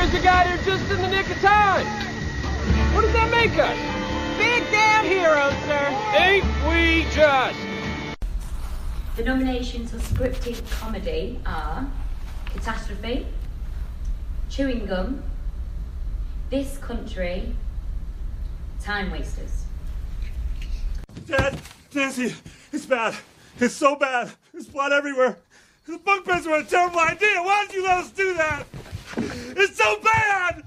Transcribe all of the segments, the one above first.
guys that got here just in the nick of time. What does that make us? Big damn heroes, sir. Ain't we just? The nominations for scripted comedy are Catastrophe, Chewing Gum, This Country, Time Wasters. Dad, Nancy, it's bad. It's so bad. There's blood everywhere. The bunk beds were a terrible idea. Why did you let us do that? It's so bad!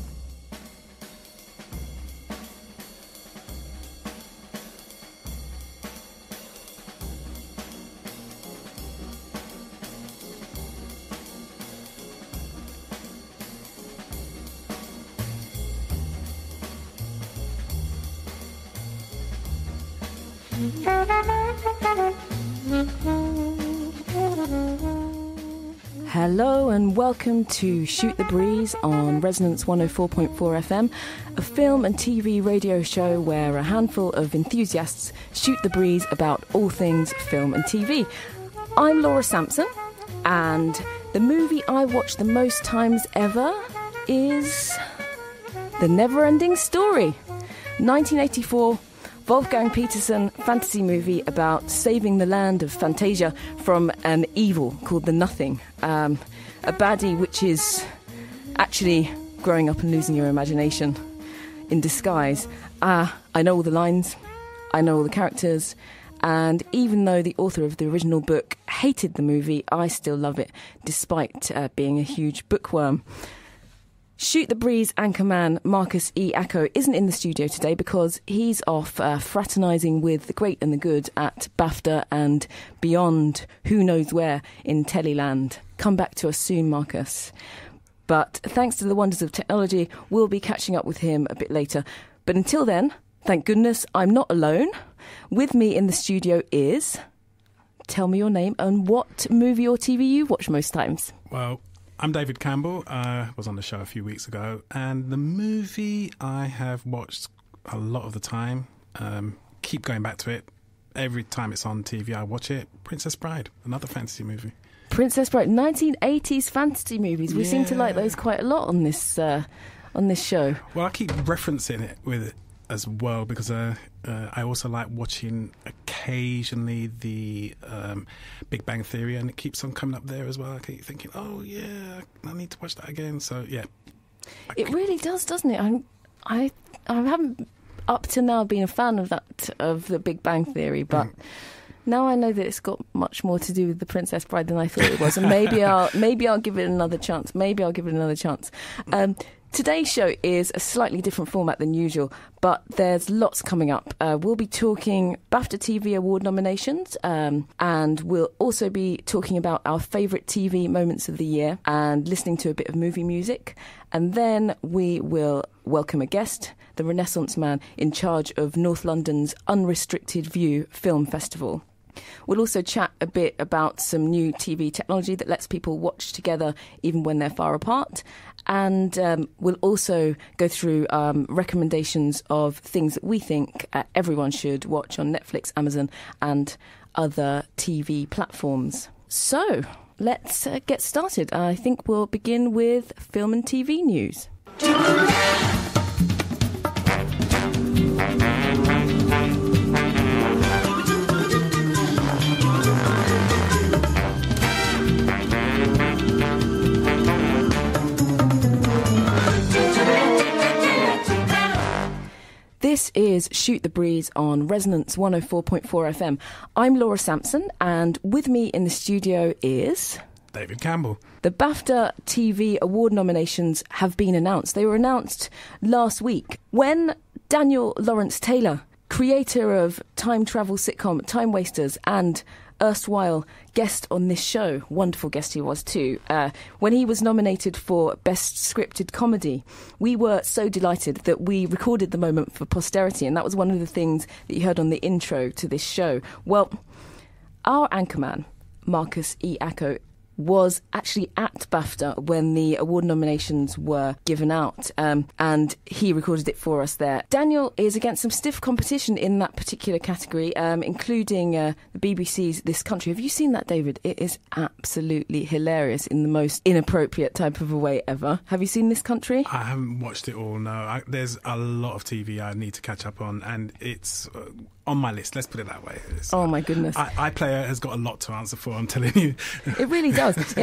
Hello and welcome to Shoot the Breeze on Resonance 104.4 FM, a film and TV radio show where a handful of enthusiasts shoot the breeze about all things film and TV. I'm Laura Sampson, and the movie I watched the most times ever is The Never-Ending Story, 1984 Wolfgang Petersen fantasy movie about saving the land of Fantasia from an evil called the Nothing, a baddie which is actually growing up and losing your imagination in disguise. I know all the lines, I know all the characters, and even though the author of the original book hated the movie, I still love it, despite being a huge bookworm. Shoot the Breeze anchorman Marcus E. Acco isn't in the studio today because he's off fraternising with the great and the good at BAFTA and beyond, who knows where, in Teleland. Come back to us soon, Marcus. But thanks to the wonders of technology, we'll be catching up with him a bit later. But until then, thank goodness I'm not alone. With me in the studio is... Tell me your name and what movie or TV you watch most times. Well, I'm David Campbell. I was on the show a few weeks ago, and the movie I have watched a lot of the time, keep going back to it. Every time it's on TV, I watch it. Princess Bride, another fantasy movie. Princess Bride, 1980s fantasy movies. We seem to like those quite a lot on this show. Well, I keep referencing it with it as well because I also like watching occasionally the Big Bang Theory, and it keeps on coming up there as well. I keep thinking, oh yeah, I need to watch that again. So yeah, it really does, doesn't it? I haven't up to now been a fan of the Big Bang Theory, but now I know that it's got much more to do with the Princess Bride than I thought it was, and maybe I'll give it another chance. Today's show is a slightly different format than usual, but there's lots coming up. We'll be talking BAFTA TV award nominations, and we'll also be talking about our favourite TV moments of the year and listening to a bit of movie music. And then we will welcome a guest, the Renaissance man in charge of North London's Unrestricted View Film Festival. We'll also chat a bit about some new TV technology that lets people watch together even when they're far apart. And we'll also go through recommendations of things that we think everyone should watch on Netflix, Amazon and other TV platforms. So let's get started. I think we'll begin with film and TV news. This is Shoot the Breeze on Resonance 104.4 FM. I'm Laura Sampson, and with me in the studio is... David Campbell. The BAFTA TV award nominations have been announced. They were announced last week when Daniel Lawrence Taylor, creator of time travel sitcom Time Wasters and erstwhile guest on this show, wonderful guest he was too, when he was nominated for Best Scripted Comedy. We were so delighted that we recorded the moment for posterity, and that was one of the things that you heard on the intro to this show. Well, our anchorman, Marcus E. Acco, was actually at BAFTA when the award nominations were given out, and he recorded it for us there. Daniel is against some stiff competition in that particular category, including the BBC's This Country. Have you seen that, David? It is absolutely hilarious in the most inappropriate type of a way ever. Have you seen This Country? I haven't watched it all, no. There's a lot of TV I need to catch up on, and it's on my list, let's put it that way. Oh my goodness. iPlayer has got a lot to answer for, I'm telling you. It really does. Yeah.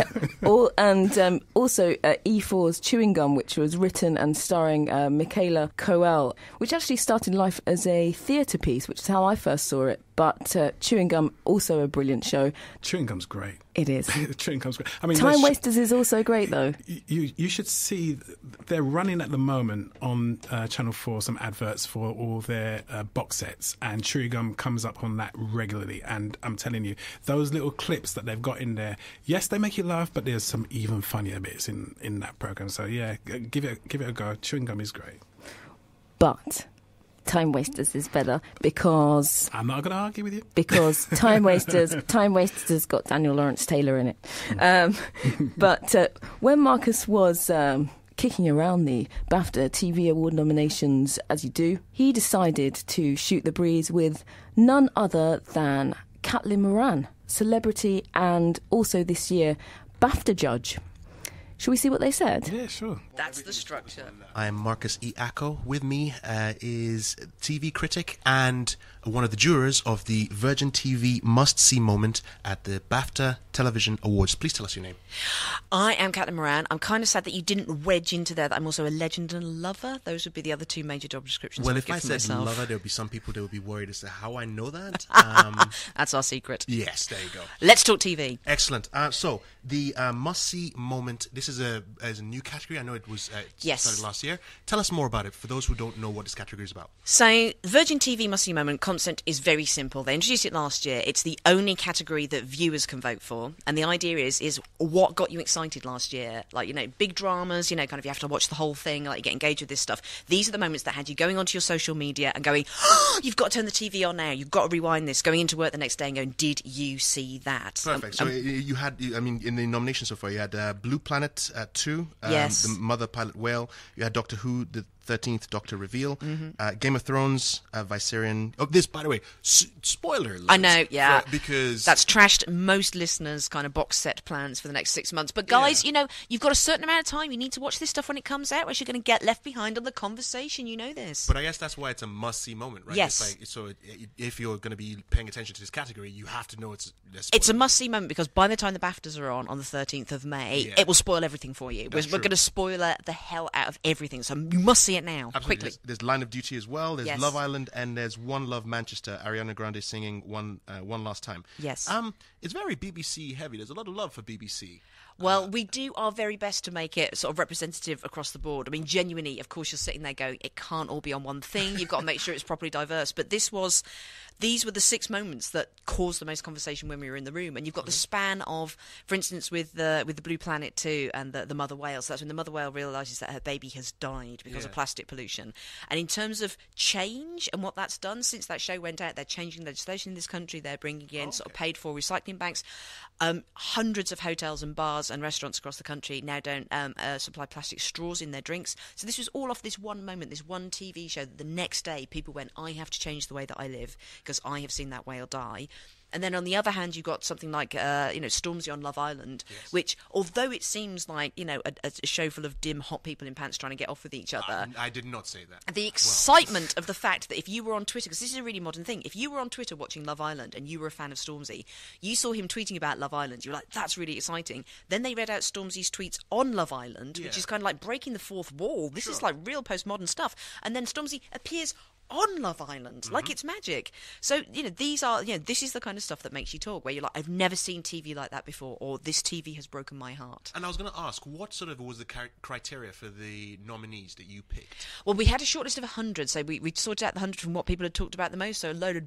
Also E4's Chewing Gum, which was written and starring Michaela Coel, which actually started life as a theatre piece, which is how I first saw it. But Chewing Gum, also a brilliant show. Chewing Gum's great. It is. Chewing Gum's great. I mean, Time Wasters is also great, though. You should see, they're running at the moment on Channel 4 some adverts for all their box sets, and Chewing Gum comes up on that regularly. And I'm telling you, those little clips that they've got in there, yes, they make you laugh, but there's some even funnier bits in that programme. So yeah, give it a go. Chewing Gum is great. But Time Wasters is better because I'm not going to argue with you. Because Time Wasters got Daniel Lawrence Taylor in it. But when Marcus was kicking around the BAFTA TV Award nominations, as you do, he decided to shoot the breeze with none other than Caitlin Moran, celebrity and also this year BAFTA judge. Shall we see what they said? Yeah, sure. That's the structure. I'm Marcus E. Acko. With me is TV critic and one of the jurors of the Virgin TV must-see moment at the BAFTA Television Awards. Please tell us your name. I am Caitlin Moran. I'm kind of sad that you didn't wedge into there that I'm also a legend and a lover. Those would be the other two major job descriptions. Well, I if I said myself. lover, there would be some people that would be worried as to how I know that. That's our secret. Yes, there you go. Let's talk TV. Excellent. So, the must-see moment, this is a new category. I know it was started last year. Tell us more about it for those who don't know what this category is about. So, Virgin TV must-see moment concept is very simple. They introduced it last year. It's the only category that viewers can vote for. And the idea is what got you excited last year? Like, big dramas, kind of you have to watch the whole thing, like you get engaged with this stuff. These are the moments that had you going onto your social media and going, oh, you've got to turn the TV on now. You've got to rewind this. Going into work the next day and going, did you see that? Perfect. So you had, in the nominations so far, you had Blue Planet 2, yes. The Mother Pilot Whale. You had Doctor Who, the 13th Doctor Reveal, Game of Thrones, Viserion. Oh, this, by the way, spoiler alert. I know, yeah. Because that's trashed most listeners' kind of box set plans for the next 6 months. But guys, you've got a certain amount of time. You need to watch this stuff when it comes out, or else you're going to get left behind on the conversation. You know this. But I guess that's why it's a must-see moment, right? Yes. If you're going to be paying attention to this category, you have to know it's a must-see moment, because by the time the BAFTAs are on the 13th of May, it will spoil everything for you. We're going to spoiler the hell out of everything. So you must see it now. Absolutely. Quickly. There's Line of Duty as well. There's Love Island, and there's One Love Manchester. Ariana Grande singing one last time. Yes. It's very BBC heavy. There's a lot of love for BBC. Well, we do our very best to make it sort of representative across the board. I mean, genuinely, of course, you're sitting there going, it can't all be on one thing. You've got to make sure it's properly diverse. But these were the 6 moments that caused the most conversation when we were in the room. And you've got the span of, for instance, with the Blue Planet 2 and the mother whale. So that's when the mother whale realises that her baby has died because of plastic pollution. And in terms of change and what that's done since that show went out, they're changing legislation in this country. They're bringing in sort of paid-for recycling banks. Hundreds of hotels and bars and restaurants across the country now don't supply plastic straws in their drinks. So this was all off this one moment, this one TV show that the next day people went, I have to change the way that I live because I have seen that whale die. And then on the other hand, you've got something like, Stormzy on Love Island, which, although it seems like, a show full of dim, hot people in pants trying to get off with each other. I did not say that. The excitement of the fact that if you were on Twitter, because this is a really modern thing, if you were on Twitter watching Love Island and you were a fan of Stormzy, you saw him tweeting about Love Island, you were like, that's really exciting. Then they read out Stormzy's tweets on Love Island, which is kind of like breaking the fourth wall. This is like real postmodern stuff. And then Stormzy appears on Love Island, like it's magic. So, this is the kind of stuff that makes you talk, where you're like, I've never seen TV like that before, or this TV has broken my heart. And I was going to ask, what sort of was the criteria for the nominees that you picked? Well, we had a short list of 100, so we sorted out the 100 from what people had talked about the most, so a load of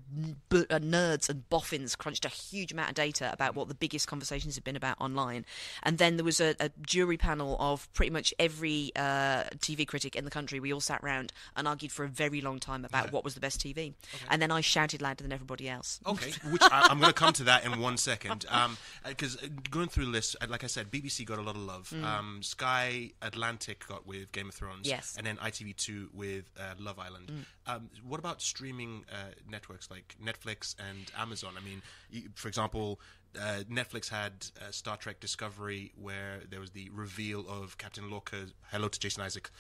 nerds and boffins crunched a huge amount of data about what the biggest conversations had been about online. And then there was a jury panel of pretty much every TV critic in the country. We all sat round and argued for a very long time about what was the best TV. And then I shouted louder than everybody else. Okay, which I'm going to come to that in 1 second. Because going through the list, like I said, BBC got a lot of love. Sky Atlantic got with Game of Thrones. Yes. And then ITV2 with Love Island. What about streaming networks like Netflix and Amazon? I mean, for example, Netflix had Star Trek Discovery, where there was the reveal of Captain Lorca. Hello to Jason Isaac.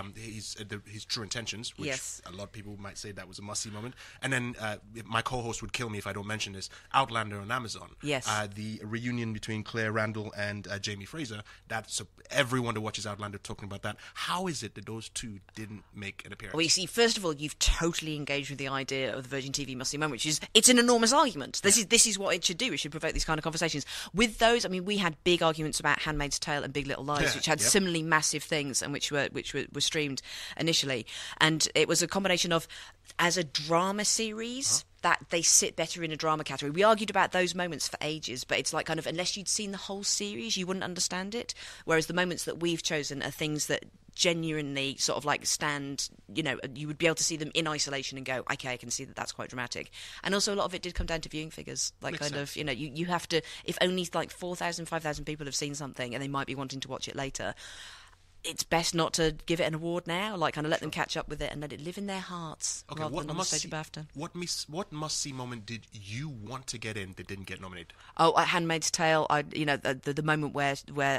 His true intentions, which a lot of people might say that was a must-see moment. And then my co-host would kill me if I don't mention this. Outlander on Amazon. Yes. The reunion between Claire Randall and Jamie Fraser. So everyone that watches Outlander talking about that. How is it that those two didn't make an appearance? Well, you see, first of all, you've totally engaged with the idea of the Virgin TV must-see moment, which is it's an enormous argument. This is what it should do. It should provoke these kind of conversations. With those, I mean, we had big arguments about Handmaid's Tale and Big Little Lies, which had similarly massive things and which were streamed initially. And it was a combination of, as a drama series, that they sit better in a drama category. We argued about those moments for ages, but it's like kind of, unless you'd seen the whole series, you wouldn't understand it. Whereas the moments that we've chosen are things that genuinely sort of like stand, you would be able to see them in isolation and go, okay, I can see that that's quite dramatic. And also a lot of it did come down to viewing figures. Like Makes kind sense. of, you have to, if only like 4,000, 5,000 people have seen something and they might be wanting to watch it later, it's best not to give it an award now. Like, kind of let them catch up with it and let it live in their hearts rather than on the stage of BAFTA. What must-see moment did you want to get in that didn't get nominated? Oh, Handmaid's Tale. The moment where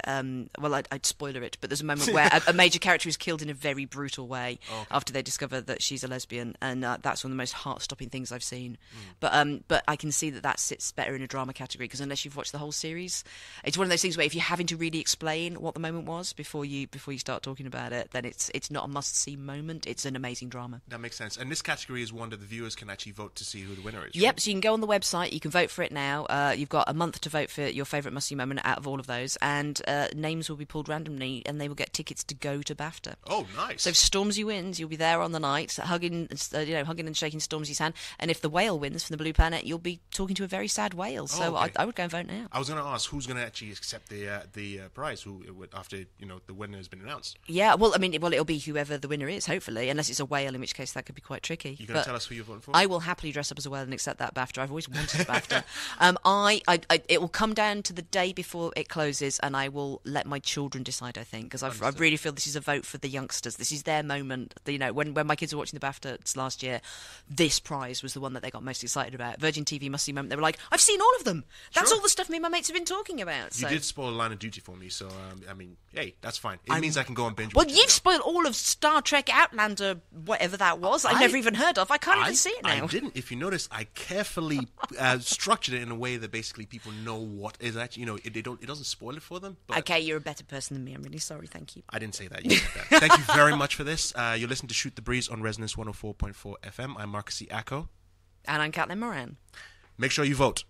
I'd spoiler it, but there's a moment where a major character is killed in a very brutal way after they discover that she's a lesbian, and that's one of the most heart-stopping things I've seen. But I can see that sits better in a drama category, because unless you've watched the whole series, it's one of those things where if you're having to really explain what the moment was before you start talking about it, then it's not a must-see moment. It's an amazing drama. That makes sense. And this category is one that the viewers can actually vote to see who the winner is. Yep, right? so you can go on the website, you can vote for it now. You've got a month to vote for your favourite must-see moment out of all of those, and names will be pulled randomly, and they will get tickets to go to BAFTA. Oh, nice. So if Stormzy wins, you'll be there on the night, hugging and shaking Stormzy's hand, and if the whale wins from the Blue Planet, you'll be talking to a very sad whale. So okay. I would go and vote now. I was going to ask who's going to actually accept the prize after the winner has been announced. Yeah, well, it'll be whoever the winner is, hopefully, unless it's a whale, in which case that could be quite tricky. You're going to tell us who you're voting for? I will happily dress up as a whale and accept that BAFTA. I've always wanted a BAFTA. It will come down to the day before it closes, and I will let my children decide, I think, because I really feel this is a vote for the youngsters. This is their moment. When my kids were watching the BAFTAs last year, this prize was the one that they got most excited about. Virgin TV must-see moment. They were like, I've seen all of them. That's all the stuff me and my mates have been talking about. You did spoil Line of Duty for me, so, hey, that's fine. It means I can go and binge Well, watch you've spoiled all of Star Trek Outlander, whatever that was. I've never even heard of. I can't even see it now. I didn't. If you notice, I carefully structured it in a way that basically people know what is actually, it doesn't spoil it for them. But okay, you're a better person than me. I'm really sorry. Thank you. I didn't say that. You said that. Thank you very much for this. You're listening to Shoot the Breeze on Resonance 104.4 FM. I'm Marcus E. Acko. And I'm Caitlin Moran. Make sure you vote.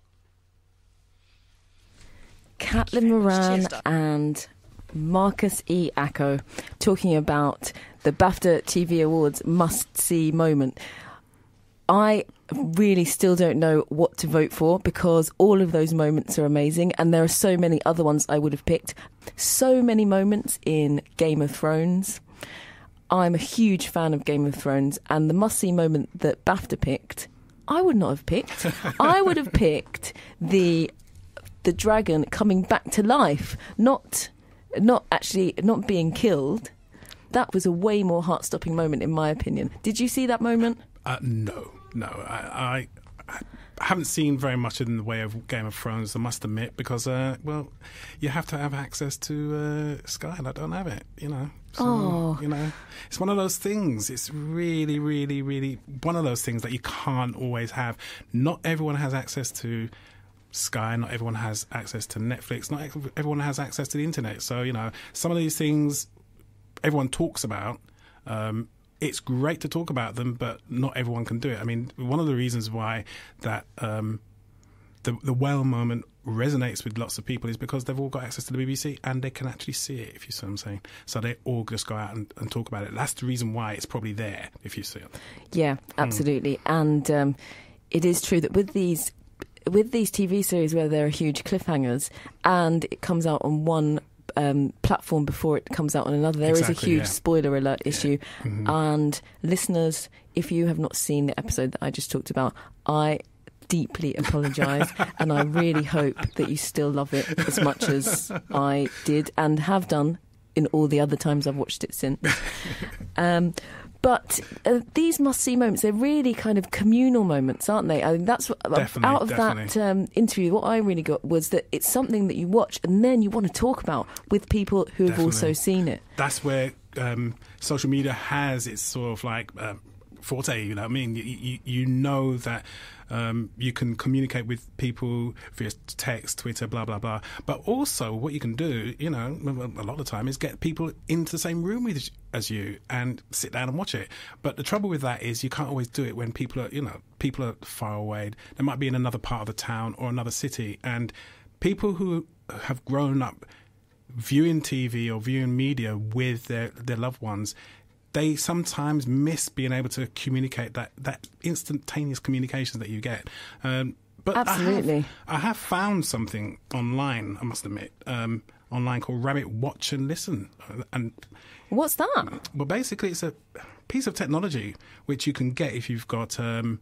Caitlin Moran and Marcus E. Acko talking about the BAFTA TV Awards must-see moment. I really still don't know what to vote for, because all of those moments are amazing, and there are so many other ones I would have picked. So many moments in Game of Thrones. I'm a huge fan of Game of Thrones, and the must-see moment that BAFTA picked, I would not have picked. I would have picked the dragon coming back to life, not being killed. That was a way more heart-stopping moment, in my opinion. Did you see that moment? No. I haven't seen very much in the way of Game of Thrones, I must admit, because, you have to have access to Sky, and I don't have it, So, it's one of those things. It's really, really, really one of those things that you can't always have. Not everyone has access to Sky, not everyone has access to Netflix, not everyone has access to the internet. So, some of these things everyone talks about. It's great to talk about them, but not everyone can do it. I mean, one of the reasons why that the whale moment resonates with lots of people is because they've all got access to the BBC and they can actually see it, if you see what I'm saying. So they all just go out and talk about it. That's the reason why it's probably there, if you see it. Yeah, absolutely. And it is true that with these TV series where there are huge cliffhangers and it comes out on one platform before it comes out on another. There is a huge spoiler alert issue. And listeners, if you have not seen the episode that I just talked about, I deeply apologise, and I really hope that you still love it as much as I did and have done in all the other times I've watched it since. But these must-see moments, they're really kind of communal moments, aren't they? I mean, that's what, out of that interview, what I really got was that it's something that you watch and then you want to talk about with people who have also seen it. That's where social media has its sort of like forte, you know what I mean? You know that you can communicate with people via text, Twitter, blah, blah, blah. But also what you can do, you know, a lot of the time is get people into the same room as you and sit down and watch it. But the trouble with that is you can't always do it when people are far away. They might be in another part of the town or another city. And people who have grown up viewing TV or viewing media with their loved ones, they sometimes miss being able to communicate that instantaneous communication that you get. But absolutely, I have found something online, I must admit, online called Rabbit Watch and Listen. And what's that? Well, basically, it's a piece of technology which you can get if you've got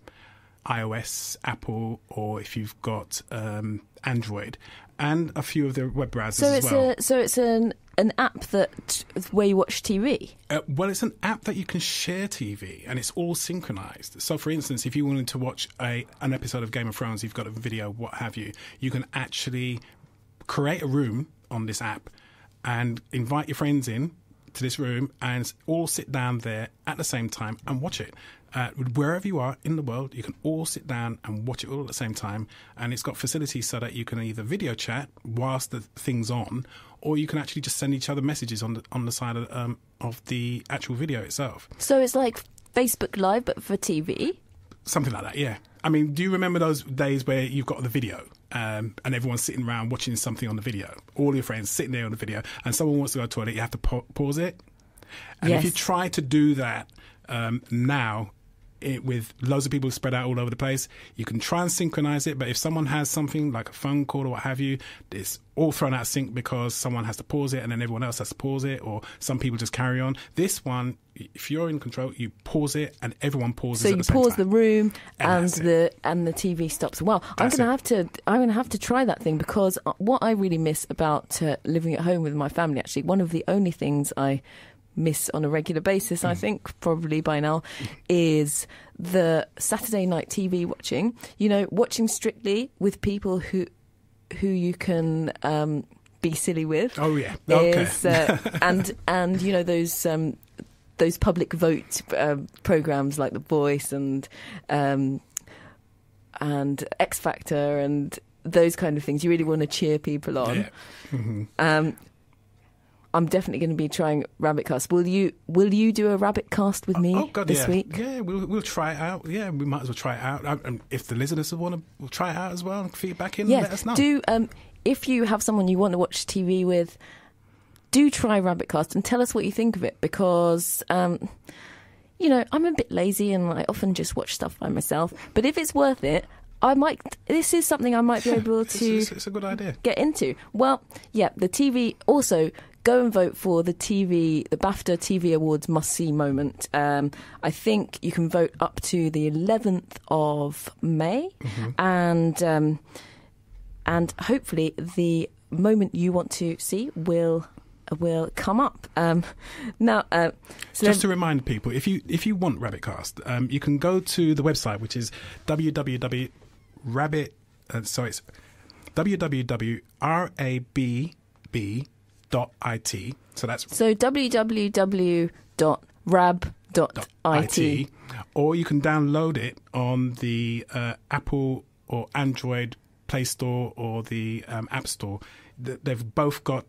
iOS, Apple, or if you've got Android, and a few of the web browsers as well. So it's an app where you watch TV? Well, it's an app that you can share TV, and it's all synchronized. So, for instance, if you wanted to watch an episode of Game of Thrones, you've got a video, what have you, you can actually create a room on this app and invite your friends in to this room and all sit down there at the same time and watch it. Wherever you are in the world, you can all sit down and watch it all at the same time. And it's got facilities so that you can either video chat whilst the thing's on, or you can actually just send each other messages on the side of the actual video itself. So it's like Facebook Live, but for TV? Something like that, yeah. I mean, do you remember those days where you've got the video and everyone's sitting around watching something on the video? All your friends sitting there on the video, and someone wants to go to the toilet, you have to pause it. And if you try to do that now, with loads of people spread out all over the place, you can try and synchronize it, but if someone has something like a phone call or what have you, it's all thrown out of sync because someone has to pause it and then everyone else has to pause it, or some people just carry on. This one, if you're in control, you pause it and everyone pauses at the same time. So you pause the room and the TV stops. Well, I'm going to have to try that thing, because what I really miss about living at home with my family, actually, one of the only things I miss on a regular basis, I think, probably by now, is the Saturday night TV watching. You know, watching Strictly with people who you can be silly with. Oh yeah, okay. And you know those public vote programs like The Voice and X Factor and those kind of things. You really want to cheer people on. Yeah. Mm-hmm. I'm definitely going to be trying Rabbit Cast. Will you do a Rabbit Cast with me this week? Yeah, we'll try it out. Yeah, we might as well try it out. And if the listeners want to, we'll try it out as well and feedback in and let us know. Do if you have someone you want to watch TV with, do try Rabbit Cast and tell us what you think of it, because you know, I'm a bit lazy and I often just watch stuff by myself. But if it's worth it, this is something I might be able to. It's a good idea. Get into. Well, yeah, the TV also. Go and vote for the BAFTA TV Awards must-see moment. I think you can vote up to the 11th of May, and hopefully the moment you want to see will come up. Now, just to remind people, if you want Rabbitcast, you can go to the website, which is www.rabbit. So it's www.rabb.it. So that's www.rab.it, or you can download it on the Apple or Android Play Store or the App Store. They've both got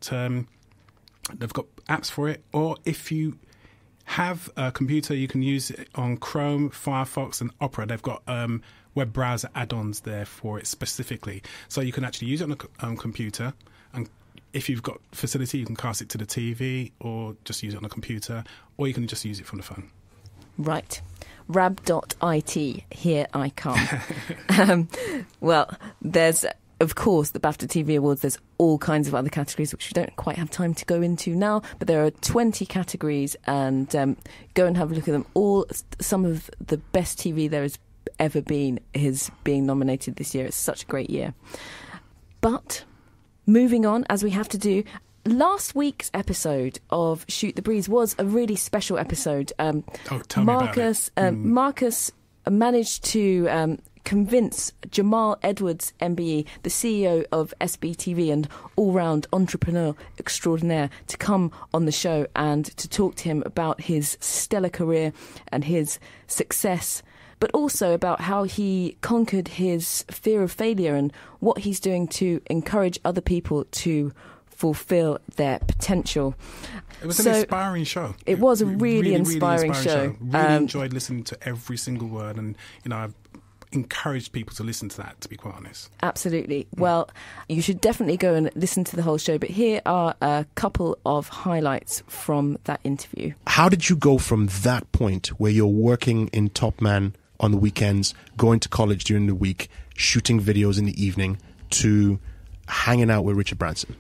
apps for it. Or if you have a computer, you can use it on Chrome, Firefox, and Opera. They've got web browser add-ons there for it specifically, so you can actually use it on a computer. And if you've got facility, you can cast it to the TV or just use it on a computer, or you can just use it from the phone. Right. Rab.it, here I come. Well, of course, the BAFTA TV Awards, there's all kinds of other categories which we don't quite have time to go into now, but there are 20 categories, and go and have a look at them all. Some of the best TV there has ever been is being nominated this year. It's such a great year. But moving on, as we have to do, last week's episode of Shoot the Breeze was a really special episode. Tell me about it. Marcus managed to convince Jamal Edwards, MBE, the CEO of SBTV and all-round entrepreneur extraordinaire, to come on the show and to talk to him about his stellar career and his success, but also about how he conquered his fear of failure and what he's doing to encourage other people to fulfill their potential. It was an inspiring show. It was a really inspiring show. Really enjoyed listening to every single word, and I've encouraged people to listen to that, to be quite honest. Absolutely. Well, you should definitely go and listen to the whole show, but here are a couple of highlights from that interview. How did you go from that point where you're working in Top Man on the weekends, going to college during the week, shooting videos in the evening, to hanging out with Richard Branson?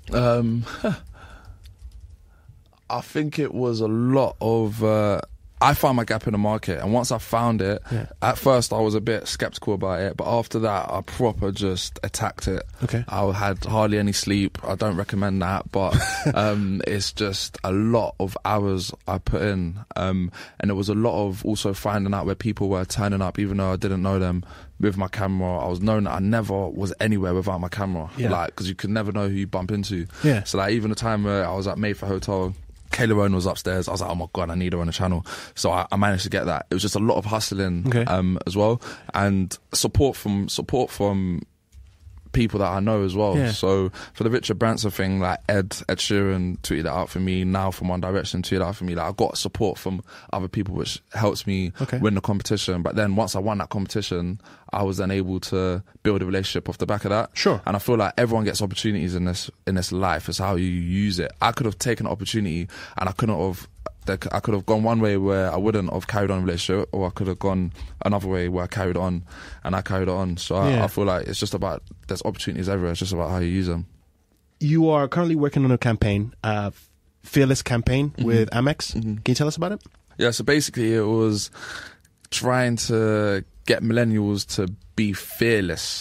I think it was a lot of... I found my gap in the market, and once I found it, at first I was a bit skeptical about it, but after that I proper just attacked it. Okay. I had hardly any sleep. I don't recommend that, but it's just a lot of hours I put in, and there was a lot of also finding out where people were turning up, even though I didn't know them, with my camera. I was known that I never was anywhere without my camera, because you could never know who you bump into. Yeah. So like even the time where I was at Mayfair Hotel, Kayla Rowan was upstairs. I was like, oh my God, I need her on the channel. So I managed to get that. It was just a lot of hustling as well, and support from people that I know as well. Yeah. So for the Richard Branson thing, like Ed Sheeran tweeted that out for me. Now from One Direction tweeted out for me. Like I got support from other people, which helps me win the competition. But then once I won that competition, I was then able to build a relationship off the back of that. Sure. And I feel like everyone gets opportunities in this life. It's how you use it. I could have taken an opportunity and I could have gone one way where I wouldn't have carried on a relationship, or I could have gone another way where I carried on, and I carried on. So I feel like it's just about, there's opportunities everywhere. It's just about how you use them. You are currently working on a campaign, Fearless campaign with Amex. Can you tell us about it? Yeah, so basically it was trying to get millennials to be fearless.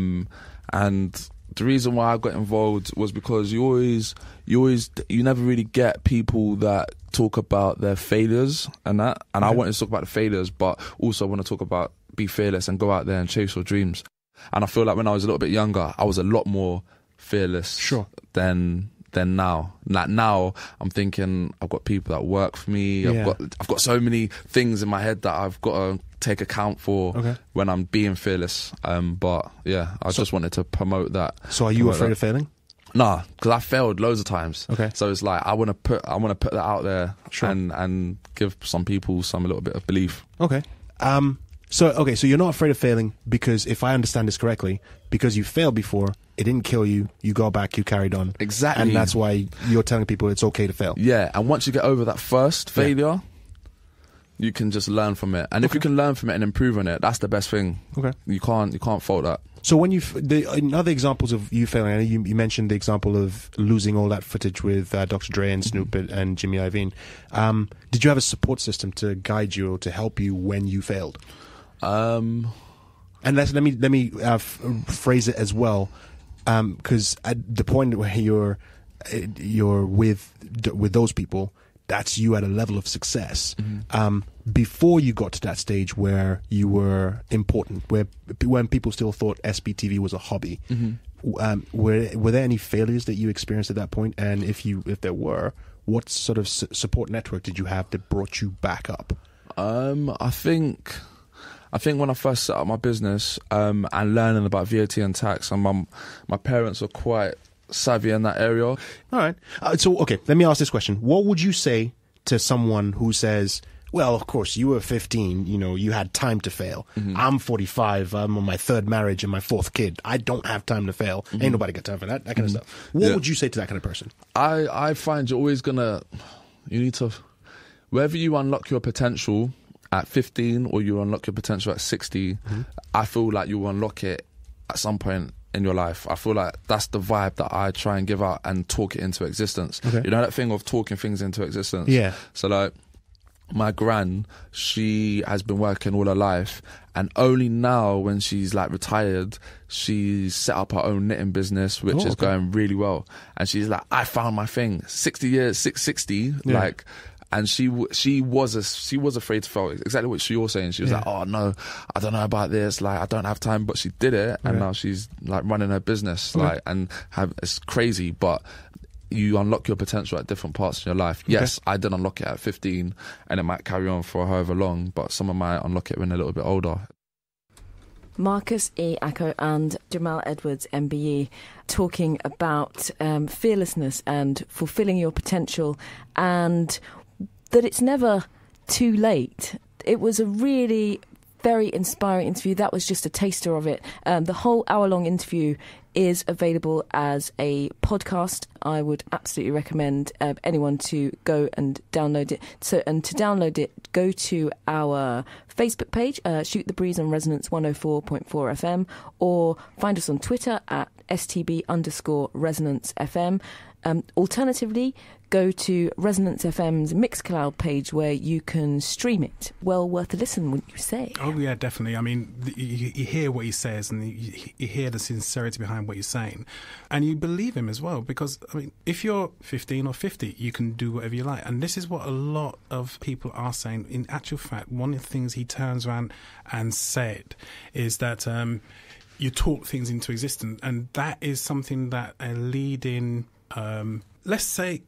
And the reason why I got involved was because you never really get people that talk about their failures and that. And I wanted to talk about the failures, but also want to talk about be fearless and go out there and chase your dreams. And I feel like when I was a little bit younger, I was a lot more fearless than now. Like now, I'm thinking I've got people that work for me. I've got so many things in my head that I've got to take account for when I'm being fearless. But yeah, I just wanted to promote that. So are you afraid of failing? Nah, because I failed loads of times. So it's like I want to put that out there and give some people a little bit of belief. So you're not afraid of failing because, if I understand this correctly, because you failed before, it didn't kill you, you go back, you carried on. Exactly. And that's why you're telling people it's okay to fail. Yeah, and once you get over that first failure, you can just learn from it. And if you can learn from it and improve on it, that's the best thing. You can't fault that. So when in other examples of you failing, I know you mentioned the example of losing all that footage with Dr. Dre and Snoop and Jimmy Iovine. Did you have a support system to guide you or to help you when you failed? And let me phrase it as well, because at the point where you're with those people, that's you at a level of success. Before you got to that stage where you were important, when people still thought SBTV was a hobby, were there any failures that you experienced at that point? And if there were, what sort of support network did you have that brought you back up? I think when I first set up my business and learning about VAT and tax, and my parents were quite savvy in that area. All right. Let me ask this question. What would you say to someone who says, well, of course, you were 15, you had time to fail. I'm 45, I'm on my third marriage and my fourth kid. I don't have time to fail. Ain't nobody got time for that kind of stuff. What would you say to that kind of person? I find you're always you need to, whether you unlock your potential at 15 or you unlock your potential at 60, I feel like you will unlock it at some point in your life. I feel like that's the vibe that I try and give out and talk it into existence. Okay. You know that thing of talking things into existence? Yeah. So like, my gran, she has been working all her life, and only now when she's like retired, she's set up her own knitting business, which is going really well. And she's like, I found my thing. 60 years, 660, like. And she was afraid to fail. Exactly what she was saying. She was like, "Oh no, I don't know about this. Like, I don't have time." But she did it, and now she's like running her business. Like, and it's crazy. But you unlock your potential at different parts in your life. Yes, I did unlock it at 15, and it might carry on for however long. But someone might unlock it when they're a little bit older. Marcus E. Acko and Jamal Edwards, MBE, talking about fearlessness and fulfilling your potential, and that it's never too late. It was a really very inspiring interview. That was just a taster of it. The whole hour-long interview is available as a podcast. I would absolutely recommend anyone to go and download it. And to download it, go to our Facebook page, Shoot the Breeze on Resonance 104.4 FM, or find us on Twitter at STB_Resonance FM. Alternatively, go to Resonance FM's Mixcloud page where you can stream it. Well worth a listen, wouldn't you say? Oh, yeah, definitely. I mean, you hear what he says, and you hear the sincerity behind what he's saying, and you believe him as well, because, I mean, if you're 15 or 50, you can do whatever you like. And this is what a lot of people are saying. In actual fact, one of the things he turns around and said is that you talk things into existence, and that is something that a leading... let's say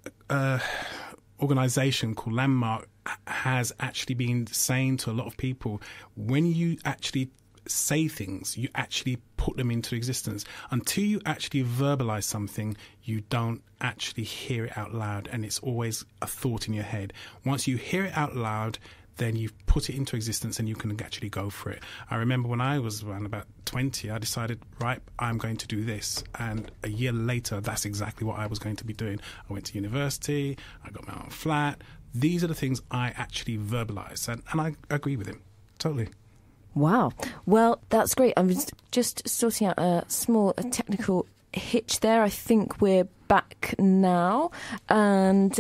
organisation called Landmark has actually been saying to a lot of people, when you actually say things, you actually put them into existence. Until you actually verbalise something, you don't actually hear it out loud, and it's always a thought in your head. Once you hear it out loud, then you've put it into existence and you can actually go for it. I remember when I was around about 20, I decided, right, I'm going to do this. And a year later, that's exactly what I was going to be doing. I went to university, I got my own flat. These are the things I actually verbalised. And I agree with him, totally. Wow. Well, that's great. I was just sorting out a small technical hitch there. I think we're back now. And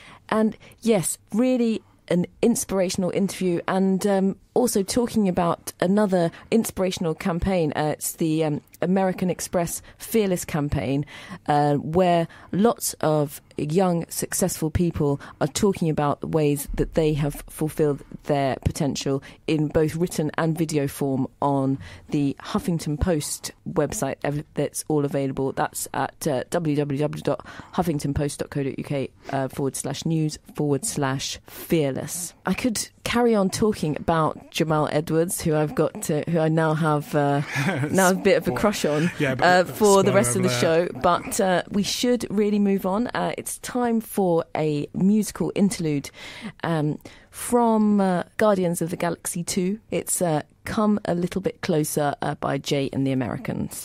yes, really an inspirational interview, and also talking about another inspirational campaign. It's the American Express Fearless campaign, where lots of young, successful people are talking about ways that they have fulfilled their potential in both written and video form on the Huffington Post website that's all available. That's at www.huffingtonpost.co.uk/news/fearless. I could carry on talking about Jamal Edwards, who I now have a bit of a crush on for the rest of the show, but we should really move on. It's time for a musical interlude from Guardians of the Galaxy 2. It's Come a Little Bit Closer by Jay and the Americans.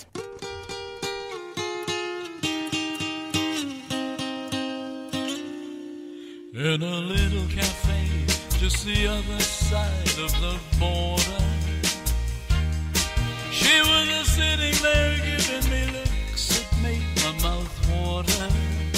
In a little cafe just the other side of the border, she was just sitting there giving me looks that made my mouth water.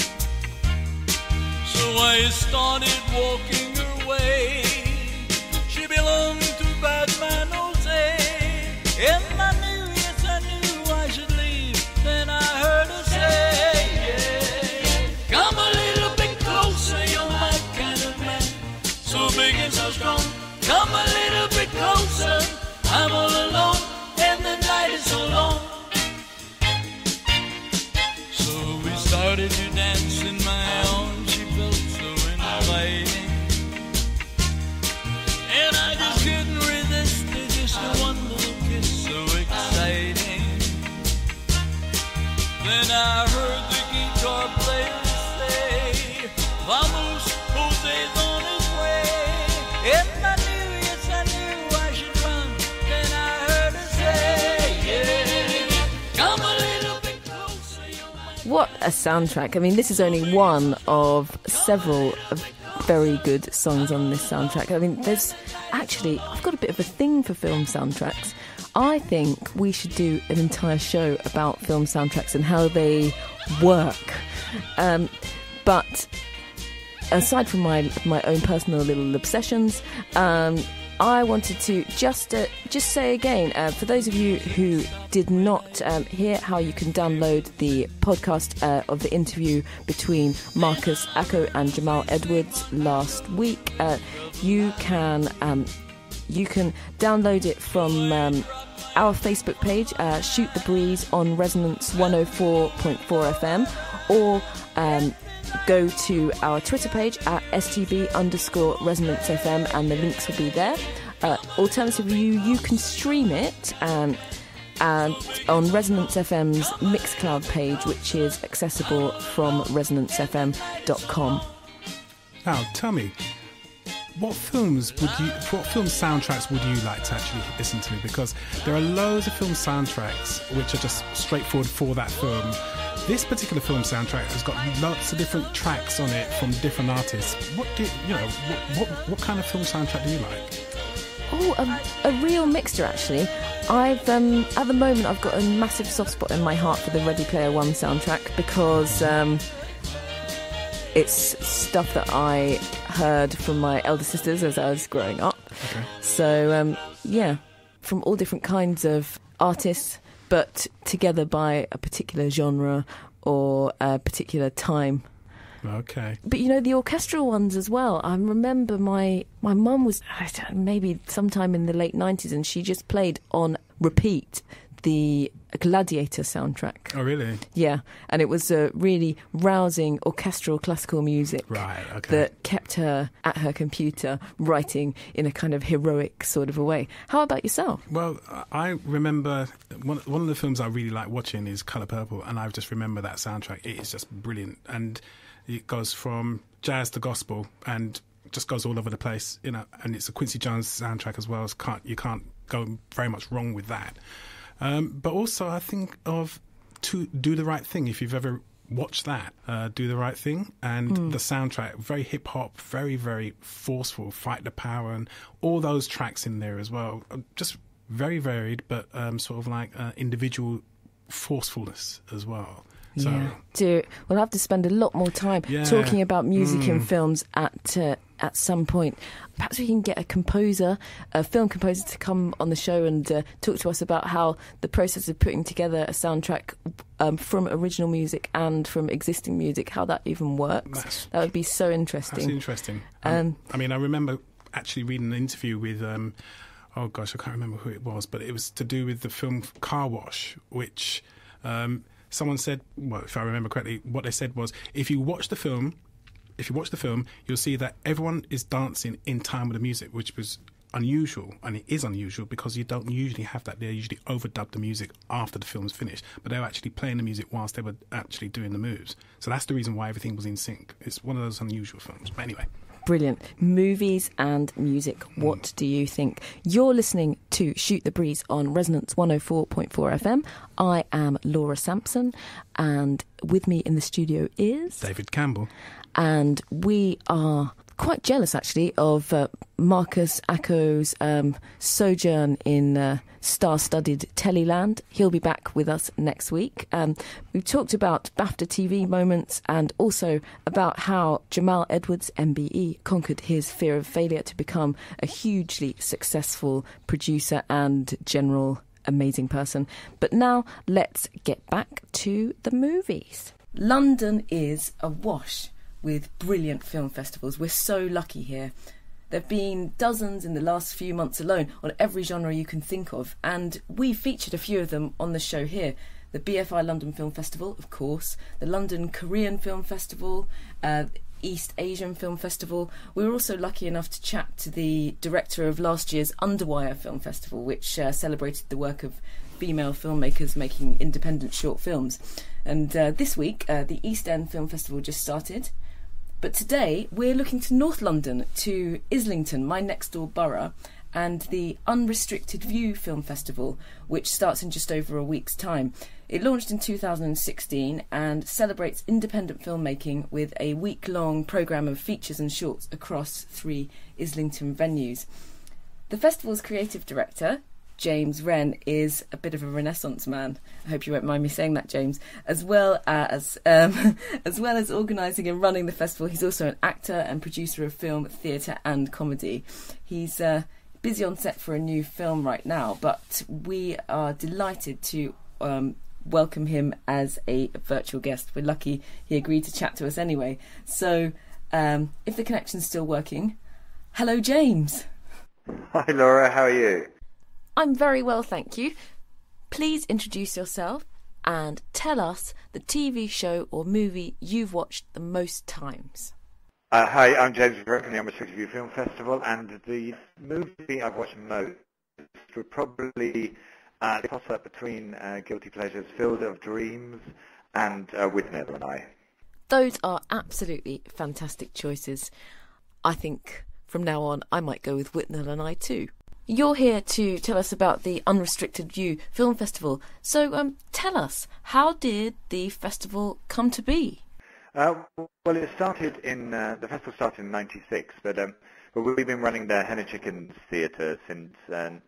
So I started walking her way. She belonged to Batman Jose, and I knew, yes I knew I should leave. Then I heard her say, yeah, come a little bit closer, you're my kind of man, so big and so strong. Come a little bit closer, I'm all alone, and the night is so long. So we started to dance in my arms, she felt so inviting, and I just couldn't resist it, just one little kiss, so exciting. Then I heard the guitar player say, vamos, Jose's on his way. And I knew, yes I knew I should run. Then I heard her say, yeah, come a little bit closer. What a soundtrack. I mean, this is only one of several very good songs on this soundtrack. I mean, there's actually, I've got a bit of a thing for film soundtracks. I think we should do an entire show about film soundtracks and how they work. But aside from my own personal little obsessions, I wanted to just say again, for those of you who did not hear how you can download the podcast of the interview between Marcus Acko and Jamal Edwards last week, you can download it from our Facebook page, Shoot the Breeze on Resonance 104.4 FM, or go to our Twitter page at STB_ResonanceFM, and the links will be there. Alternatively, you can stream it and on Resonance FM's Mixcloud page, which is accessible from resonancefm.com. Now, tell me, what film soundtracks would you like to actually listen to? Because there are loads of film soundtracks which are just straightforward for that film. This particular film soundtrack has got lots of different tracks on it from different artists. What kind of film soundtrack do you like? Oh, a real mixture, actually. At the moment, I've got a massive soft spot in my heart for the Ready Player One soundtrack because it's stuff that I heard from my elder sisters as I was growing up. Okay. So, from all different kinds of artists, but together by a particular genre or a particular time. Okay. But the orchestral ones as well. I remember my mum was maybe sometime in the late 90s, and she just played on repeat the Gladiator soundtrack. Oh, really? Yeah, and it was really rousing orchestral classical music that kept her at her computer writing in a kind of heroic sort of a way. How about yourself? Well, I remember one of the films I really like watching is Colour Purple, and I just remember that soundtrack. It is just brilliant, and it goes from jazz to gospel and just goes all over the place, and it's a Quincy Jones soundtrack as well. You can't go very much wrong with that. But also, I think of To Do the Right Thing, if you've ever watched that, Do the Right Thing, and the soundtrack, very hip-hop, very, very forceful, Fight the Power, and all those tracks in there as well. Just very varied, but sort of like individual forcefulness as well. Yeah, we'll have to spend a lot more time talking about music in films at some point. Perhaps we can get a film composer to come on the show and talk to us about how the process of putting together a soundtrack from original music and from existing music, how that even works. That would be so interesting. That's interesting. I remember actually reading an interview with I can't remember who it was, but it was to do with the film Car Wash, which someone said, well, if I remember correctly, what they said was, if you watch the film, you'll see that everyone is dancing in time with the music, which was unusual, and it is unusual because you don't usually have that. They usually overdub the music after the film's finished, but they were actually playing the music whilst they were actually doing the moves. So that's the reason why everything was in sync. It's one of those unusual films. But anyway. Brilliant. Movies and music. What do you think? You're listening to Shoot the Breeze on Resonance 104.4 FM. I am Laura Sampson, and with me in the studio is David Campbell. And we are quite jealous, actually, of Marcus Acko's sojourn in star-studded Tellyland. He'll be back with us next week. We've talked about BAFTA TV moments and also about how Jamal Edwards, MBE, conquered his fear of failure to become a hugely successful producer and general amazing person. But now let's get back to the movies. London is awash with brilliant film festivals. We're so lucky here. There have been dozens in the last few months alone on every genre you can think of, and we featured a few of them on the show here. The BFI London Film Festival, of course, the London Korean Film Festival, East Asian Film Festival. We were also lucky enough to chat to the director of last year's Underwire Film Festival, which celebrated the work of female filmmakers making independent short films. And this week, the East End Film Festival just started. But today, we're looking to North London, to Islington, my next-door borough, and the Unrestricted View Film Festival, which starts in just over a week's time. It launched in 2016 and celebrates independent filmmaking with a week-long programme of features and shorts across 3 Islington venues. The festival's creative director, James Wren is a bit of a Renaissance man. I hope you won't mind me saying that, James. As well as organising and running the festival, he's also an actor and producer of film, theatre and comedy. He's busy on set for a new film right now, but we are delighted to welcome him as a virtual guest. We're lucky he agreed to chat to us anyway. So if the connection's still working, hello, James. Hi, Laura. How are you? I'm very well, thank you. Please introduce yourself and tell us the TV show or movie you've watched the most times. Hi, I'm James Wren from the Unrestricted View Film Festival, and the movie I've watched most would probably toss up between Guilty Pleasures, Field of Dreams, and Whitnell and I. Those are absolutely fantastic choices. I think from now on I might go with Whitnell and I too. You're here to tell us about the Unrestricted View Film Festival. So tell us, how did the festival come to be? Well, it started the festival started in '96, but we've been running the Hen and Chickens Theatre since in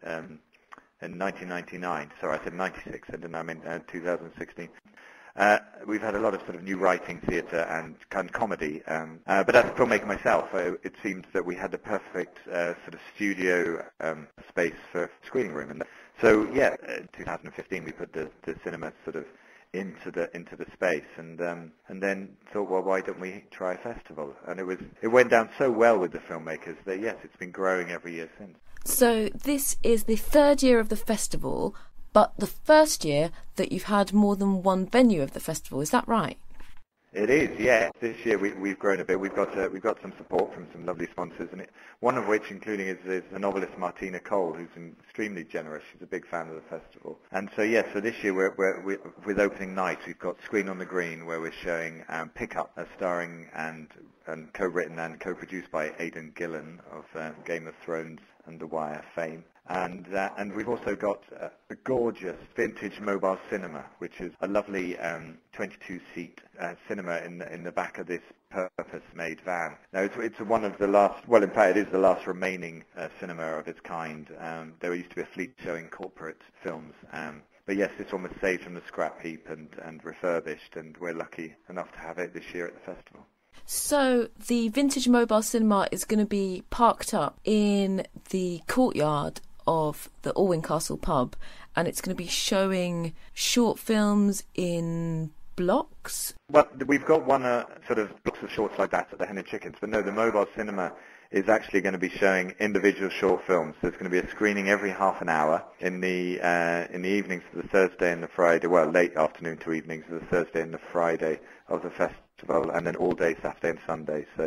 1999. Sorry, I said '96, and I meant 2016. We've had a lot of sort of new writing, theatre and comedy, but as a filmmaker myself, it seemed that we had the perfect sort of studio space for screening room. And so, yeah, in 2015 we put the cinema sort of into the space, and then thought, well, why don't we try a festival? And it went down so well with the filmmakers that yes, it's been growing every year since. So this is the third year of the festival, but the first year that you've had more than one venue of the festival. Is that right? It is, yeah. This year we've grown a bit. We've got some support from some lovely sponsors, and one of which, including, is the novelist Martina Cole, who's extremely generous. She's a big fan of the festival. And so, yeah, so this year we're with opening night, we've got Screen on the Green, where we're showing Pickup, starring and co-written and co-produced by Aidan Gillen of Game of Thrones and The Wire fame. And we've also got a gorgeous vintage mobile cinema, which is a lovely 22-seat cinema in the back of this purpose-made van. Now, it's one of the last, well, in fact, it is the last remaining cinema of its kind. There used to be a fleet showing corporate films. But yes, this one was saved from the scrap heap and refurbished, and we're lucky enough to have it this year at the festival. So the vintage mobile cinema is going to be parked up in the courtyard of the Alwyn Castle pub, and it's going to be showing short films in blocks? Well, we've got one sort of blocks of shorts like that at the Hen and Chickens, but no, the mobile cinema is actually going to be showing individual short films. There's going to be a screening every half an hour in the evenings of the Thursday and the Friday, well, late afternoon to evenings of the Thursday and the Friday of the festival, and then all day Saturday and Sunday. So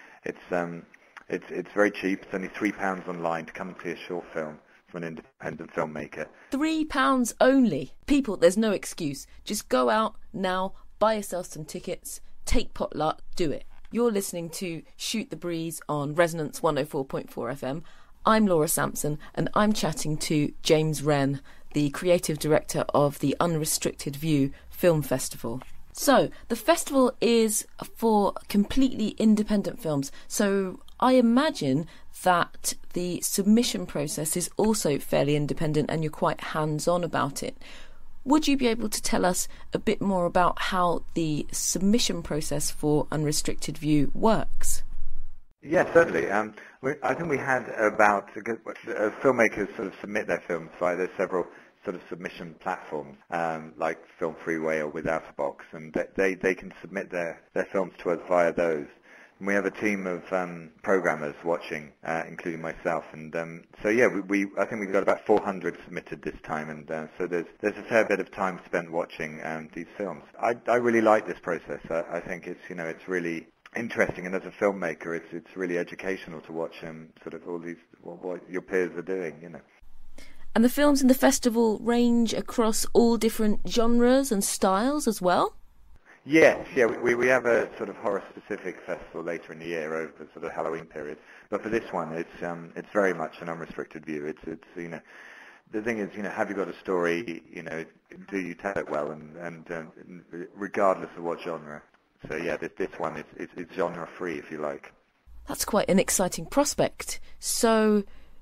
it's very cheap. It's only £3 online to come and see a short film from an independent filmmaker. £3 only. People, there's no excuse. Just go out now, buy yourself some tickets, take potluck, do it. You're listening to Shoot the Breeze on Resonance 104.4 FM. I'm Laura Sampson, and I'm chatting to James Wren, the creative director of the Unrestricted View Film Festival. So, the festival is for completely independent films, so I imagine that the submission process is also fairly independent and you're quite hands-on about it. Would you be able to tell us a bit more about how the submission process for Unrestricted View works? Yes, certainly. I think we had about filmmakers sort of submit their films via there's several sort of submission platforms like Film Freeway or Without a Box, and they can submit their films to us via those. And we have a team of programmers watching, including myself, and so yeah, I think we've got about 400 submitted this time, and so there's a fair bit of time spent watching these films. I really like this process. I think it's really interesting, and as a filmmaker, it's really educational to watch sort of all these what your peers are doing, And the films in the festival range across all different genres and styles as well? Yes, yeah, we have a sort of horror-specific festival later in the year over the sort of Halloween period. But for this one, it's very much an unrestricted view. It's the thing is, have you got a story? Do you tell it well, and regardless of what genre. So yeah, this one it's genre-free, if you like. That's quite an exciting prospect. So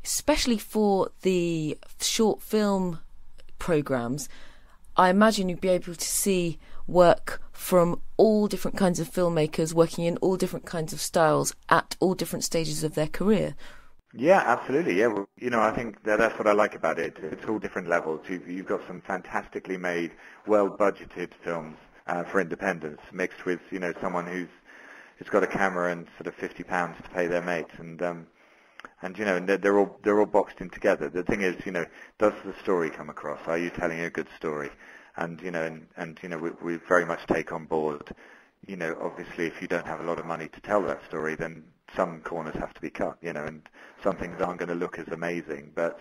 especially for the short film programmes, I imagine you'd be able to see work from all different kinds of filmmakers working in all different kinds of styles at all different stages of their career. Yeah, absolutely. Yeah, well, I think that's what I like about it. It's all different levels. You've got some fantastically made, well-budgeted films for independence, mixed with someone who's got a camera and sort of £50 to pay their mates, and they're all boxed in together. The thing is, does the story come across? Are you telling a good story? And we very much take on board. Obviously, if you don't have a lot of money to tell that story, then some corners have to be cut. And some things aren't going to look as amazing, but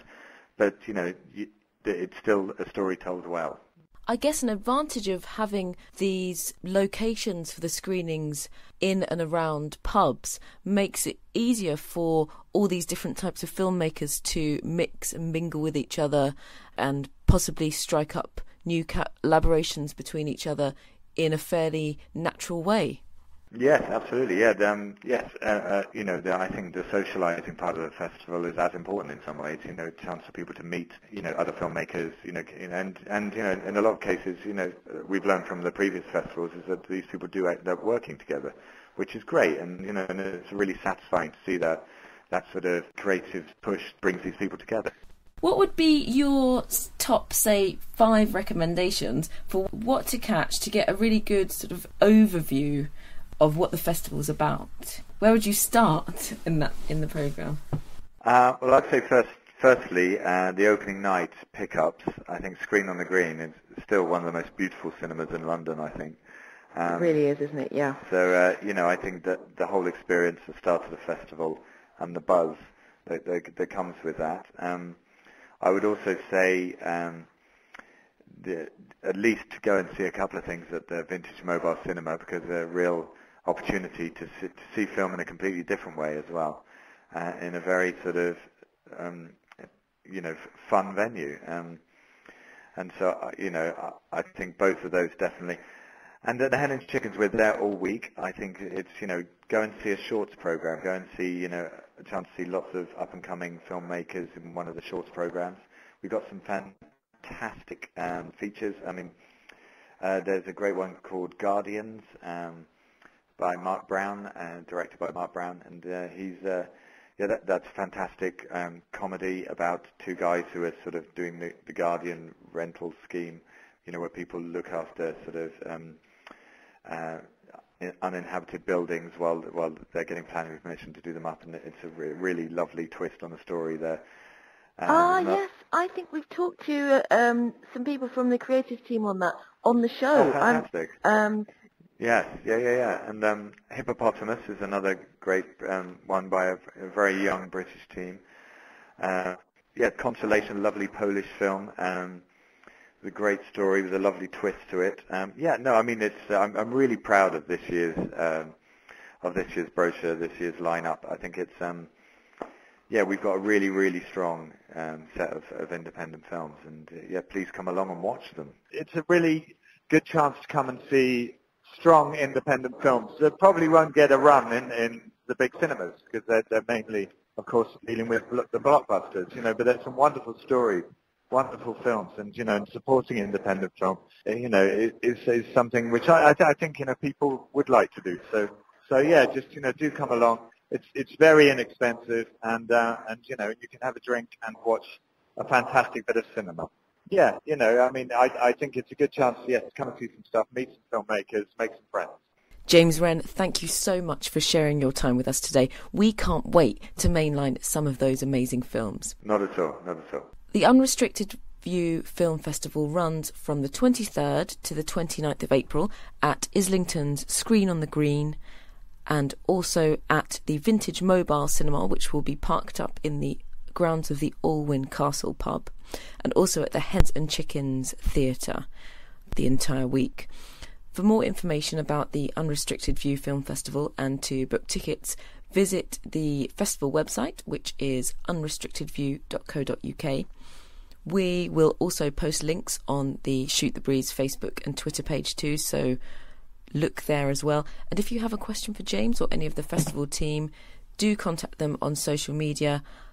it's still a story told well. I guess an advantage of having these locations for the screenings in and around pubs makes it easier for all these different types of filmmakers to mix and mingle with each other and possibly strike up new collaborations between each other in a fairly natural way. Yes, absolutely. Yeah, I think the socialising part of the festival is as important in some ways. A chance for people to meet, other filmmakers. And in a lot of cases, we've learned from the previous festivals is that these people do end up working together, which is great. And and it's really satisfying to see that sort of creative push brings these people together. What would be your top, say, 5 recommendations for what to catch to get a really good sort of overview of what the festival's about? Where would you start in the programme? Well, I'd say firstly, the opening night pickups. I think Screen on the Green is still one of the most beautiful cinemas in London, I think. It really is, isn't it? Yeah. So, I think that the whole experience, the start of the festival and the buzz that comes with that. I would also say at least to go and see a couple of things at the Vintage Mobile Cinema, because they're a real opportunity to see film in a completely different way as well, in a very sort of fun venue, and so I think both of those definitely. And at the Hen and Chickens, we're there all week. I think it's go and see a shorts program, go and see a chance to see lots of up and coming filmmakers in one of the shorts programs. We've got some fantastic features. I mean, there's a great one called Guardians, by Mark Brown, directed by Mark Brown, and that's fantastic comedy about 2 guys who are sort of doing the Guardian rental scheme, where people look after sort of uninhabited buildings while they're getting planning permission to do them up, and it's a really lovely twist on the story there. Yes, I think we've talked to some people from the creative team on the show. Oh, fantastic. Yes, yeah. And Hippopotamus is another great one by a very young British team. Consolation, a lovely Polish film. The great story with a lovely twist to it. I'm really proud of this year's brochure, this year's lineup. I think it's we've got a really, really strong set of independent films, and please come along and watch them. It's a really good chance to come and see strong independent films that probably won't get a run in the big cinemas, because they're mainly, of course, dealing with the blockbusters, but there's some wonderful stories, wonderful films, and and supporting independent film, is something which I think people would like to do. So just do come along. It's very inexpensive, and you can have a drink and watch a fantastic bit of cinema. Yeah, I think it's a good chance, to come and see some stuff, meet some filmmakers, make some friends. James Wren, thank you so much for sharing your time with us today. We can't wait to mainline some of those amazing films. Not at all. The Unrestricted View Film Festival runs from the 23rd to the 29th of April at Islington's Screen on the Green, and also at the Vintage Mobile Cinema, which will be parked up in the grounds of the Alwyn Castle pub, and also at the Hens and Chickens Theatre the entire week. For more information about the Unrestricted View Film Festival and to book tickets, visit the festival website, which is unrestrictedview.co.uk. We will also post links on the Shoot the Breeze Facebook and Twitter page too, so look there as well. And if you have a question for James or any of the festival team, do contact them on social media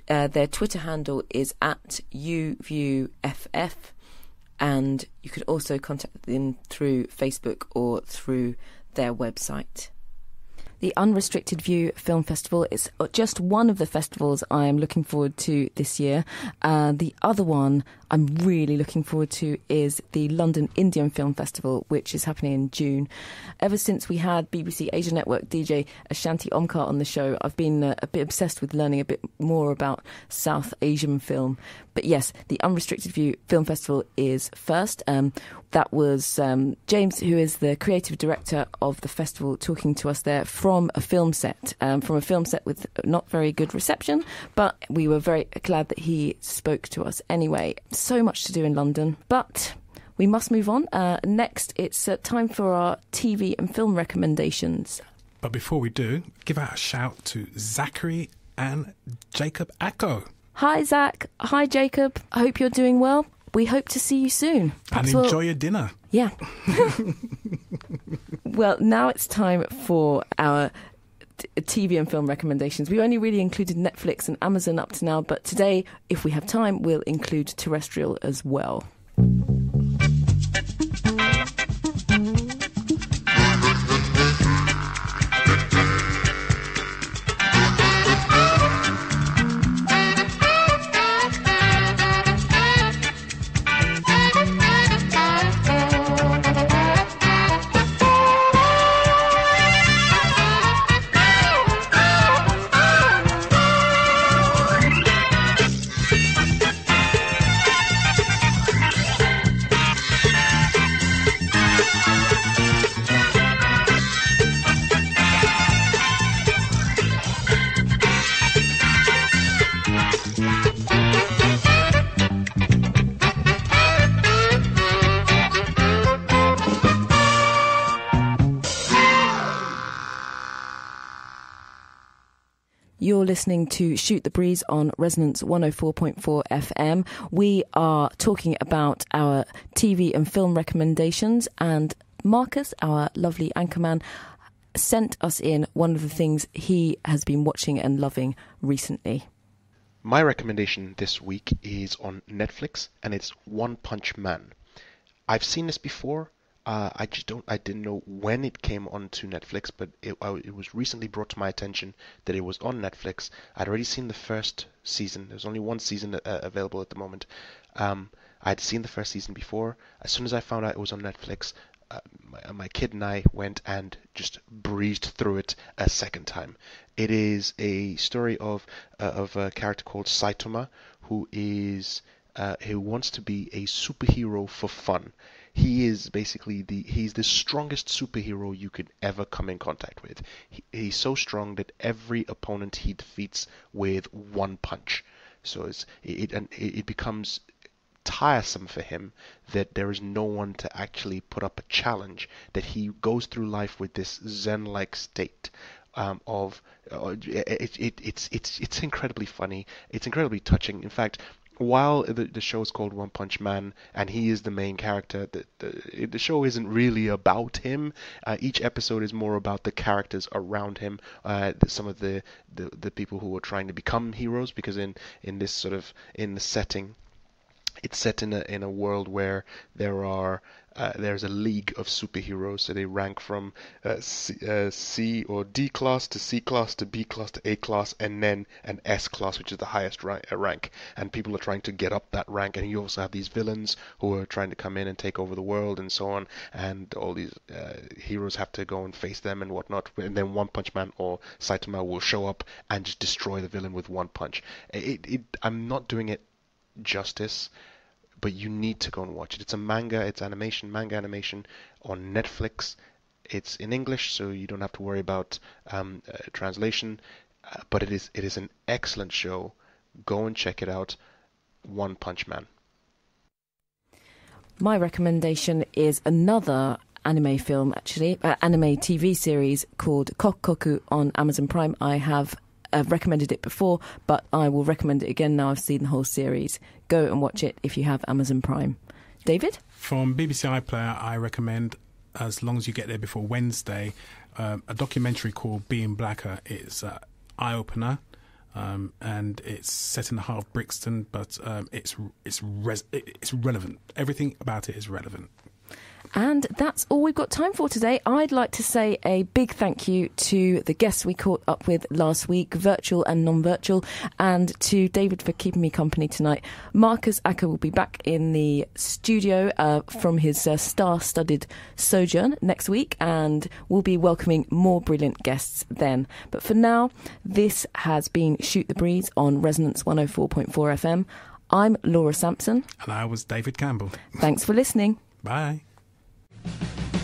Their Twitter handle is @UViewFF, and you could also contact them through Facebook or through their website. The Unrestricted View Film Festival is just one of the festivals I am looking forward to this year. The other one I'm really looking forward to is the London Indian Film Festival, which is happening in June. Ever since we had BBC Asia Network DJ Ashanti Omkar on the show, I've been a bit obsessed with learning a bit more about South Asian film. But yes, the Unrestricted View Film Festival is first. That was James, who is the creative director of the festival, talking to us there from a film set with not very good reception, but we were very glad that he spoke to us anyway. So much to do in London, but we must move on. Next, it's time for our TV and film recommendations. But before we do, give out a shout to Zachary and Jacob Acko. Hi, Zach. Hi, Jacob. I hope you're doing well. We hope to see you soon. Perhaps and enjoy your dinner. Yeah. Well, now it's time for our TV and film recommendations. We only really included Netflix and Amazon up to now, but today, if we have time, we'll include terrestrial as well. You're listening to Shoot the Breeze on Resonance 104.4 FM. We are talking about our TV and film recommendations, and Marcus, our lovely anchorman, sent us in one of the things he has been watching and loving recently. My recommendation this week is on Netflix, and it's One Punch Man. I've seen this before. I didn't know when it came onto Netflix, but it was recently brought to my attention that it was on Netflix. I'd already seen the first season. There's only one season available at the moment. I'd seen the first season before. As soon as I found out it was on Netflix, my kid and I went and just breezed through it a second time. It is a story of a character called Saitama, who wants to be a superhero for fun. He is basically he's the strongest superhero you could ever come in contact with. He's so strong that every opponent he defeats with one punch. So it becomes tiresome for him that there is no one to actually put up a challenge, that he goes through life with this zen-like state it's incredibly funny. It's incredibly touching. In fact, while the show is called One Punch Man and he is the main character, the show isn't really about him. Each episode is more about the characters around him, some of the people who are trying to become heroes, because in this sort of in the setting, it's set in a world where there's a league of superheroes, so they rank from C or D class to C class to B class to A class, and then an S class, which is the highest rank. And people are trying to get up that rank, and you also have these villains who are trying to come in and take over the world and so on, and all these heroes have to go and face them and whatnot. And then One Punch Man or Saitama will show up and just destroy the villain with one punch. I'm not doing it justice, but you need to go and watch it. It's a manga animation on Netflix. It's in English, so you don't have to worry about translation. But it is an excellent show. Go and check it out. One Punch Man. My recommendation is another anime film, actually, anime TV series called Kokkoku on Amazon Prime. I've recommended it before, but I will recommend it again now I've seen the whole series. Go and watch it if you have Amazon Prime. David? From BBC iPlayer, I recommend, as long as you get there before Wednesday, a documentary called Being Blacker. It's an eye-opener. and it's set in the heart of Brixton, but it's relevant. Everything about it is relevant. And that's all we've got time for today. I'd like to say a big thank you to the guests we caught up with last week, virtual and non-virtual, and to David for keeping me company tonight. Marcus Acker will be back in the studio from his star-studded sojourn next week, and we'll be welcoming more brilliant guests then. But for now, this has been Shoot the Breeze on Resonance 104.4 FM. I'm Laura Sampson. And I was David Campbell. Thanks for listening. Bye.